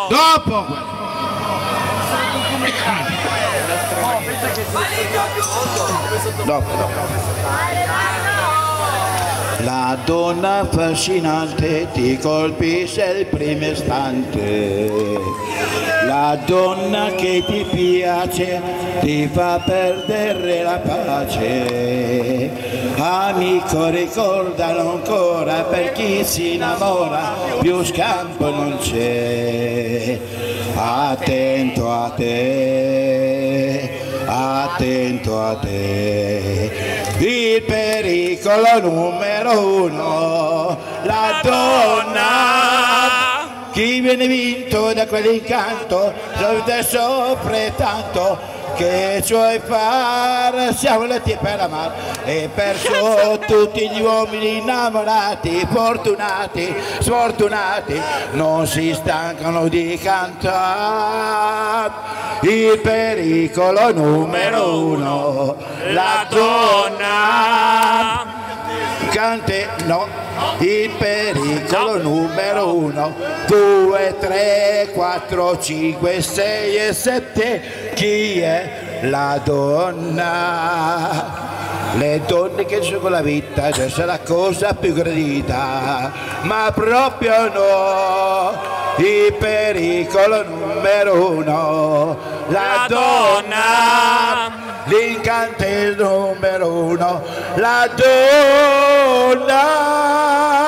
Dopo la donna affascinante ti colpisce il primo istante, la donna che ti piace ti fa perdere la pace. Amico, ricordalo ancora, per chi si innamora più scampo non c'è. Attento a te, attento a te, il pericolo numero uno, la donna. Chi viene vinto da quell'incanto, soffre tanto che suoi far siamo letti per amare, e perciò tutti gli uomini innamorati, fortunati, sfortunati, non si stancano di cantare il pericolo numero uno, la donna. Cante, no, il pericolo numero uno, 2, 3, 4, 5, 6 e 7, chi è? La donna. Le donne che sono con la vita adesso è la cosa più gradita, ma proprio no, il pericolo numero uno, la donna. L'incanto è il numero uno, la donna.